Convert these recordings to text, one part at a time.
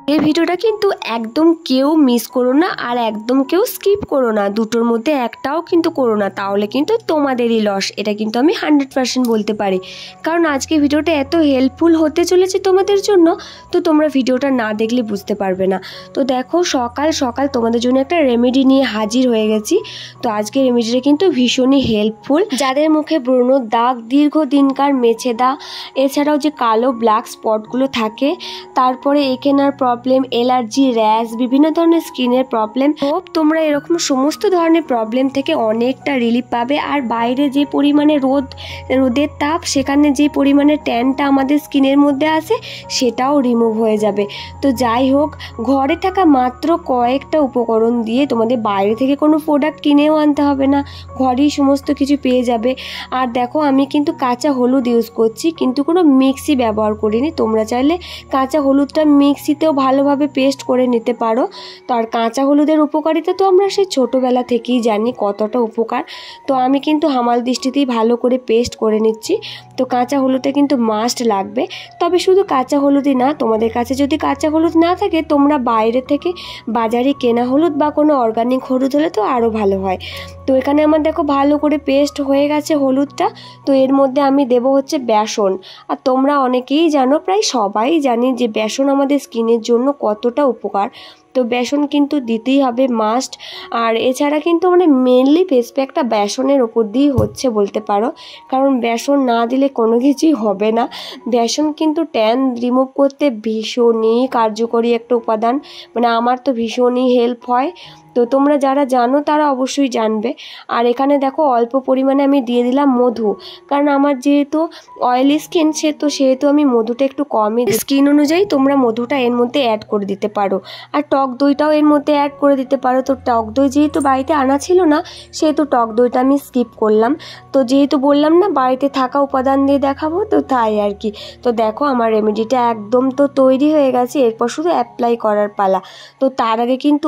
এই ভিডিওটা কিন্তু একদম কেউ মিস করো না, আর একদম কেউ স্কিপ করো না, দুটোর মধ্যে একটাও কিন্তু করো না, তাহলে কিন্তু তোমাদেরই লস। এটা কিন্তু আমি 100% বলতে পারি, কারণ আজকে ভিডিওটা এত হেল্পফুল হতে চলেছে তোমাদের জন্য, তো তোমরা ভিডিওটা না দেখলে বুঝতে পারবে না। তো দেখো, সকাল সকাল তোমাদের জন্য একটা রেমেডি নিয়ে হাজির হয়ে গেছি। তো আজকে রেমেডিটা কিন্তু ভীষণই হেল্পফুল, যাদের মুখে ব্রণ দাগ, দীর্ঘদিনকার মেছে দাগ, এছাড়াও যে কালো ব্ল্যাক স্পটগুলো থাকে, তারপরে এখানার প্রবলেম, অ্যালার্জি, র্যাশ, বিভিন্ন ধরনের স্কিনের প্রবলেম, হোপ তোমরা এরকম সমস্ত ধরনের প্রবলেম থেকে অনেকটা রিলিফ পাবে। আর বাইরে যে পরিমাণে রোদের তাপ, সেখানে যে পরিমাণে ট্যানটা আমাদের স্কিনের মধ্যে আছে, সেটাও রিমুভ হয়ে যাবে। তো যাই হোক, ঘরে থাকা মাত্র কয়েকটা উপকরণ দিয়ে তোমাদের বাইরে থেকে কোনো প্রোডাক্ট কিনেও আনতে হবে না, ঘরেই সমস্ত কিছু পেয়ে যাবে। আর দেখো, আমি কিন্তু কাঁচা হলুদ ইউজ করছি, কিন্তু কোনো মিক্সি ব্যবহার করিনি। তোমরা চাইলে কাঁচা হলুদটা মিক্সিতেও ভালোভাবে পেস্ট করে নিতে পারো। তো আর কাঁচা হলুদের উপকারিতা তো আমরা সেই ছোটোবেলা থেকেই জানি কতটা উপকার। তো আমি কিন্তু হামাল দৃষ্টিতেই ভালো করে পেস্ট করে নিচ্ছি। তো কাঁচা হলুদটা কিন্তু মাস্ট লাগবে। তবে শুধু কাঁচা হলুদই না, তোমাদের কাছে যদি কাঁচা হলুদ না থাকে, তোমরা বাইরে থেকে বাজারে কেনা হলুদ বা কোনো অর্গানিক হলুদ হলে তো আরও ভালো হয়। তো এখানে আমার দেখো ভালো করে পেস্ট হয়ে গেছে হলুদটা। তো এর মধ্যে আমি দেব হচ্ছে বেসন। আর তোমরা অনেকেই জানো, প্রায় সবাই জানি যে বেসন আমাদের স্কিনের জন্য কতটা উপকার। তো বেসন কিন্তু দিতেই হবে মাস্ট। আর এছাড়া কিন্তু মানে মেনলি ফেস প্যাকটা বেসনের ওপর দিয়েই হচ্ছে বলতে পারো, কারণ বেসন না দিলে কোনো কিছুই হবে না। বেসন কিন্তু ট্যান রিমুভ করতে ভীষণই কার্যকরী একটা উপাদান, মানে আমার তো ভীষণই হেল্প হয়। তো তোমরা যারা জানো তারা অবশ্যই জানবে। আর এখানে দেখো অল্প পরিমাণে আমি দিয়ে দিলাম মধু, কারণ আমার যেহেতু অয়েলি স্কিন, সেহেতু আমি মধুটা একটু কমই, স্কিন অনুযায়ী তোমরা মধুটা এর মধ্যে অ্যাড করে দিতে পারো। আর টক দইটাও এর মধ্যে অ্যাড করে দিতে পারো। তো টক দই যেহেতু বাড়িতে আনা ছিল না, সেহেতু টক দইটা আমি স্কিপ করলাম। তো যেহেতু বললাম না বাড়িতে থাকা উপাদান দিয়ে দেখাবো, তো তাই আর কি। তো দেখো, আমার রেমেডিটা একদম তো তৈরি হয়ে গেছে, এরপর শুধু অ্যাপ্লাই করার পালা। তো তার আগে কিন্তু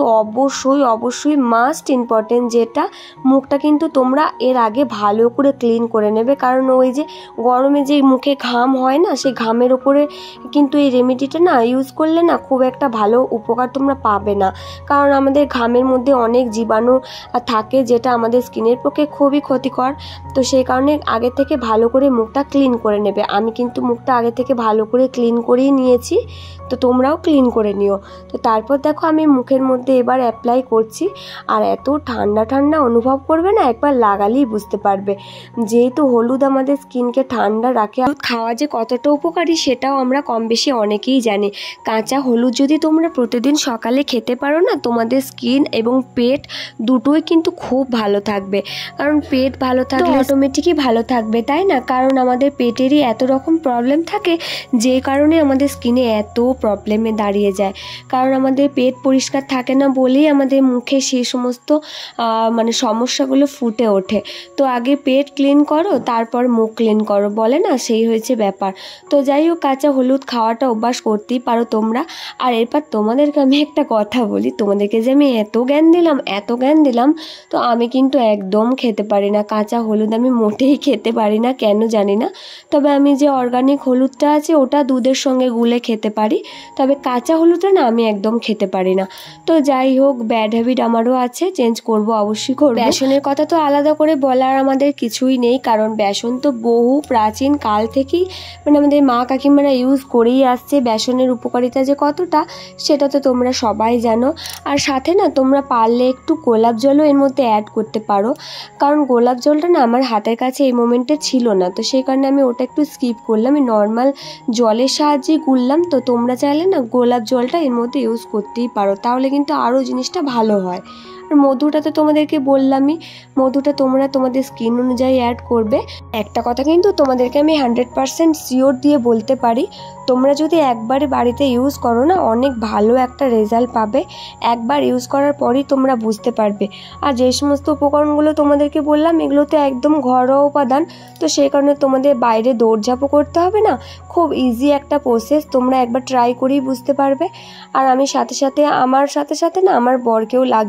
অবশ্যই মাস্ট ইম্পর্টেন্ট যেটা, মুখটা কিন্তু তোমরা এর আগে ভালো করে ক্লিন করে নেবে, কারণ ওই যে গরমে যে মুখে ঘাম হয় না, সেই ঘামের ওপরে কিন্তু এই রেমেডিটা না ইউজ করলে না খুব একটা ভালো উপকার তোমরা পাবে না, কারণ আমাদের ঘামের মধ্যে অনেক জীবাণু থাকে, যেটা আমাদের স্কিনের পক্ষে খুবই ক্ষতিকর। তো সেই কারণে আগে থেকে ভালো করে মুখটা ক্লিন করে নেবে। আমি কিন্তু মুখটা আগে থেকে ভালো করে ক্লিন করেই নিয়েছি, তো তোমরাও ক্লিন করে নিও। তো তারপর দেখো, আমি মুখের মধ্যে এবার অ্যাপ্লাই করছি। আর এত ঠান্ডা ঠান্ডা অনুভব করবে না, একবার লাগালেই বুঝতে পারবে। যেহেতু হলুদ আমাদের স্কিনকে ঠান্ডা রাখে, হলুদ খাওয়া যে কতটা উপকারী সেটাও আমরা কম বেশি অনেকেই জানি। কাঁচা হলুদ যদি তোমরা প্রতিদিন সকালে খেতে পারো না, তোমাদের স্কিন এবং পেট দুটোই কিন্তু খুব ভালো থাকবে। কারণ পেট ভালো থাকলে অটোমেটিকই ভালো থাকবে, তাই না? কারণ আমাদের পেটেরই এত রকম প্রবলেম থাকে, যে কারণে আমাদের স্কিনে এত প্রবলেমে দাঁড়িয়ে যায়। কারণ আমাদের পেট পরিষ্কার থাকে না বলেই আমাদের মুখে সেই সমস্ত মানে সমস্যাগুলো ফুটে ওঠে। তো আগে পেট ক্লিন করো, তারপর মুখ ক্লিন করো, বলে না, সেই হয়েছে ব্যাপার। তো যাই হোক, কাঁচা হলুদ খাওয়াটা অভ্যাস করতেই পারো তোমরা। আর এরপর তোমাদেরকে আমি একটা কথা বলি, তোমাদেরকে যে আমি এত জ্ঞান দিলাম, তো আমি কিন্তু একদম খেতে পারি না কাঁচা হলুদ, আমি মোটেই খেতে পারি না, কেন জানি না। তবে আমি যে অর্গানিক হলুদটা আছে ওটা দুধের সঙ্গে গুলে খেতে পারি, তবে কাঁচা হলুদটা না আমি একদম খেতে পারি না। তো যাই হোক, ব্যাড হ্যাবিট আমারও আছে, চেঞ্জ করব, অবশ্যই করব। বেসনের কথা তো আলাদা করে বলার আমাদের কিছুই নেই, কারণ বেসন তো বহু প্রাচীন কাল থেকেই মানে আমাদের মা কাকিমারা ইউজ করেই আসছে। বেসনের উপকারিতা যে কতটা, সেটা তো তোমরা সবাই জানো। আর সাথে না তোমরা পারলে একটু গোলাপ জলও এর মধ্যে অ্যাড করতে পারো, কারণ গোলাপ জলটা না আমার হাতের কাছে এই মোমেন্টে ছিল না, তো সেই কারণে আমি ওটা একটু স্কিপ করলাম, আমি নর্মাল জলের সাহায্যে গুললাম। তো তোমরা চাইলে না গোলাপ জলটা এর মধ্যে ইউজ করতেই পারো, তাহলে কিন্তু আরও জিনিসটা ভালো হয়। আর মধুটা তো তোমাদেরকে বললামই, মধুটা তোমরা তোমাদের স্কিন অনুযায়ী অ্যাড করবে। একটা কথা কিন্তু তোমাদেরকে আমি 100% শিওর দিয়ে বলতে পারি, তোমরা যদি একবারে বাড়িতে ইউজ করো না, অনেক ভালো একটা রেজাল্ট পাবে। একবার ইউজ করার পরই তোমরা বুঝতে পারবে। আর যে সমস্ত উপকরণগুলো তোমাদেরকে বললাম, এগুলো তো একদম ঘরোয়া উপাদান, তো সেই কারণে তোমাদের বাইরে দৌড়ঝাঁপও করতে হবে না, খুব ইজি একটা প্রসেস, তোমরা একবার ট্রাই করেই বুঝতে পারবে। আর আমি সাথে সাথে না আমার বরকেও লাগিয়ে দিয়েছিলাম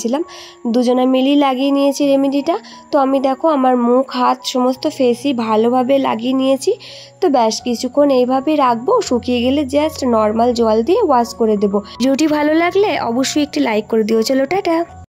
করেছিলাম, দুজনে মিলেই লাগিয়ে নিয়েছি রেমেডিটা। তো আমি দেখো আমার মুখ হাত সমস্ত ফেসই ভালোভাবে লাগিয়ে নিয়েছি। তো ব্যাস কিছুক্ষণ এইভাবেই রাখবো, শুকিয়ে গেলে জাস্ট নর্মাল জল দিয়ে ওয়াশ করে দেবো। ভিডিওটি ভালো লাগলে অবশ্যই একটি লাইক করে দিও। চলো টাটা।